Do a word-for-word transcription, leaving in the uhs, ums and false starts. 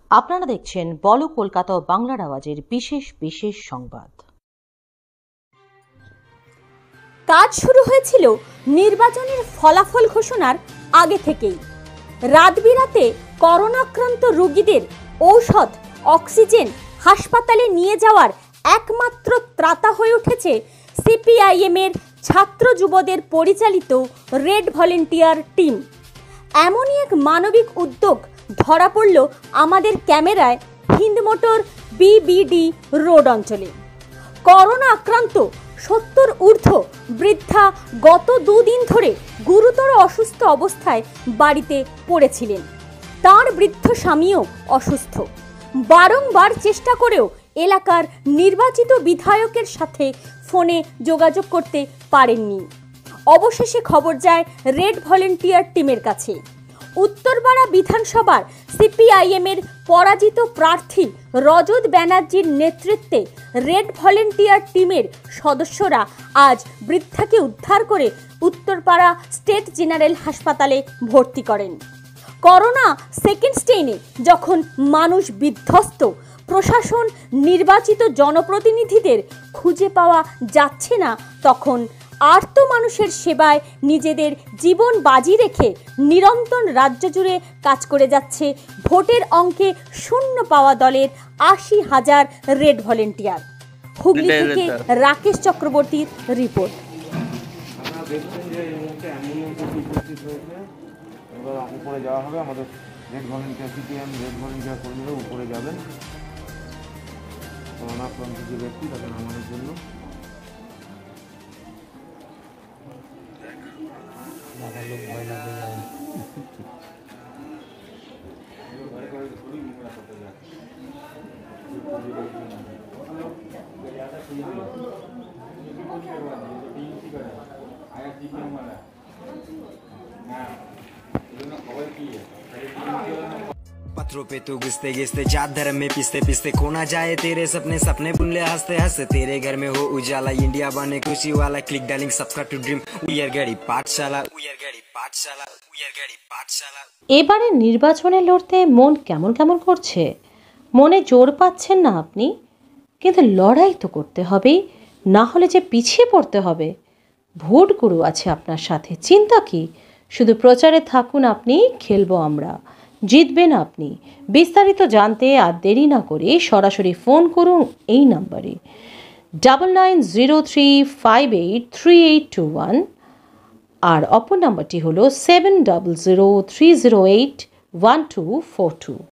আপনারা দেখছেন বলো কলকাতা ও বাংলার আওয়াজের বিশেষ বিশেষ সংবাদ। কাজ শুরু হয়েছিল নির্বাচনের ফলাফল ঘোষণার আগে থেকেই। রাত বিরাতে করোনাক্রান্ত রোগীদের ঔষধ, অক্সিজেন হাসপাতালে নিয়ে যাওয়ার একমাত্র ত্রাতা হয়ে উঠেছে সিপিআইএম এর ছাত্র যুবদের পরিচালিত রেড ভলেন্টিয়ার টিম। এমনই এক মানবিক উদ্যোগ ধরা পড়ল আমাদের ক্যামেরায় হিন্দমোটর বিবিডি রোড অঞ্চলে। করোনা আক্রান্ত সত্তর ঊর্ধ্ব বৃদ্ধা গত দুদিন ধরে গুরুতর অসুস্থ অবস্থায় বাড়িতে পড়েছিলেন। তার বৃদ্ধ স্বামীও অসুস্থ। বারংবার চেষ্টা করেও এলাকার নির্বাচিত বিধায়কের সাথে ফোনে যোগাযোগ করতে পারেননি। অবশেষে খবর যায় রেড ভলেন্টিয়ার টিমের কাছে। উত্তরপাড়া বিধানসভার সিপিআইএম এর পরাজিত প্রার্থী রজত ব্যানার্জির নেতৃত্বে রেড ভলেন্টিয়ার টিমের সদস্যরা আজ বৃদ্ধাকে উদ্ধার করে উত্তরপাড়া স্টেট জেনারেল হাসপাতালে ভর্তি করেন। করোনা সেকেন্ড স্টেইনে যখন মানুষ বিধ্বস্ত, প্রশাসন নির্বাচিত জনপ্রতিনিধিদের খুঁজে পাওয়া যাচ্ছে না, তখন আর্ত মানুষের সেবায় নিজেদের জীবন বাজি রেখে নিরন্তর রাজ্য জুড়ে কাজ করে যাচ্ছে ভোটের অঙ্কে শূন্য পাওয়া দলের আশি হাজার রেড ভলেন্টিয়ার। হুগলি থেকে রাকেশ চক্রবর্তীর রিপোর্ট। উপরে যাওয়া হবে, আমাদের red volunteer CPM red volunteer কর্মীরা উপরে যাবেন করোনা আক্রান্ত যে ব্যক্তি তাকে নামানোর জন্য। पत्रों पे तो घिसते घिसते जात धर्म में पिसते पिसते खो ना जाए तेरे सपने सपने बुन ले हंसते हंसते तेरे घर में हो उजाला इंडिया बने खुशी वाला click darling subscribe to dream we are गड़ी पाठशाला वी आर गड़ी पाठशाला वी आर गड़ी पाठशाला। এবারে নির্বাচনে লড়তে মন কেমন কেমন করছে, মনে জোর পাচ্ছেন না আপনি, কিন্তু লড়াই তো করতে হবেই, না হলে যে পিছিয়ে পড়তে হবে। ভোট গুরু আছে আপনার সাথে, চিন্তা কি, শুধু প্রচারে থাকুন আপনি, খেলবো আমরা, জিতবেন আপনি। বিস্তারিত জানতে আর দেরি না করে সরাসরি ফোন করুন এই নাম্বারে double nine zero three five eight three eight two one, আর অপর নাম্বারটি হলো seven double zero three zero eight one two four two.